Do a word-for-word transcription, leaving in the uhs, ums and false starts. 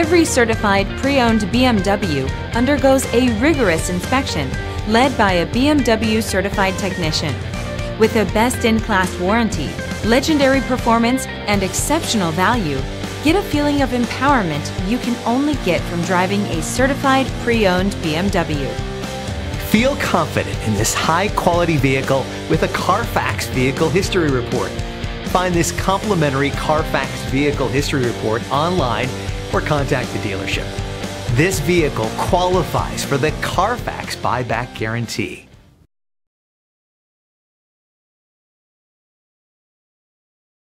Every certified pre-owned B M W undergoes a rigorous inspection led by a B M W certified technician. With a best-in-class warranty, legendary performance, and exceptional value, get a feeling of empowerment you can only get from driving a certified pre-owned B M W. Feel confident in this high-quality vehicle with a Carfax Vehicle History Report. Find this complimentary Carfax Vehicle History Report online or contact the dealership. This vehicle qualifies for the Carfax Buyback Guarantee.